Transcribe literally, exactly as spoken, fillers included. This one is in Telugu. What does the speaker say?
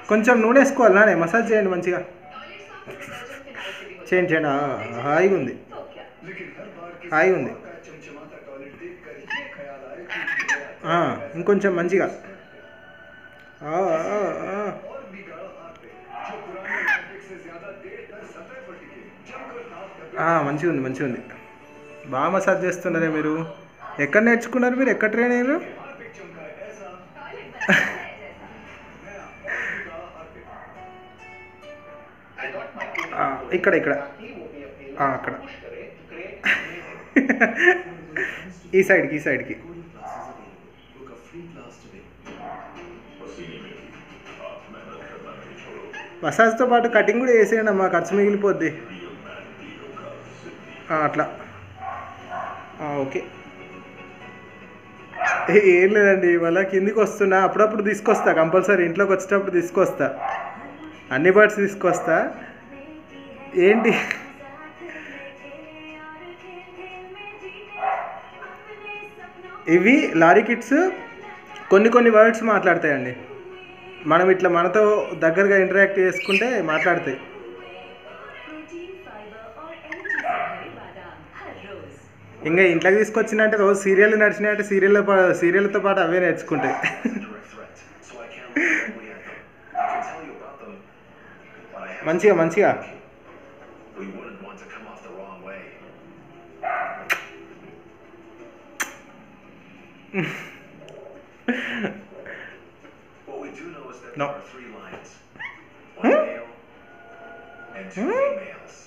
కొంచెం నూనె వేసుకోవాలి నానే మసాజ్ చేయండి మంచిగా చేయండి చేయండి హాయిగా ఉంది హాయిగా ఉంది ఇంకొంచెం మంచిగా మంచిగా ఉంది మంచిగా ఉంది బాగా మసాజ్ చేస్తున్నారే మీరు ఎక్కడ నేర్చుకున్నారు మీరు ఎక్కడ ట్రైన్ అయ్యారు ఇక్కడ ఇక్కడ అక్కడ ఈ సైడ్కి ఈ సైడ్కి మసాజ్తో పాటు కటింగ్ కూడా వేసేయండి అమ్మా ఖర్చు మిగిలిపోద్ది అట్లా ఓకే ఏం లేదండి మళ్ళీ కిందికి వస్తున్నా అప్పుడప్పుడు తీసుకొస్తా కంపల్సరీ ఇంట్లోకి వచ్చేటప్పుడు తీసుకొస్తా అన్ని బర్డ్స్ తీసుకొస్తా ఏంటి ఇవి లారీ కిడ్స్ కొన్ని కొన్ని వర్డ్స్ మాట్లాడతాయండి మనం ఇట్లా మనతో దగ్గరగా ఇంటరాక్ట్ చేసుకుంటే మాట్లాడతాయి ఇంకా ఇంట్లోకి తీసుకొచ్చిందంటే రోజు సీరియల్ నడిచినాయంటే సీరియల్ సీరియల్తో పాటు అవే నేర్చుకుంటాయి మంచిగా మంచిగా No. Huh? And two females.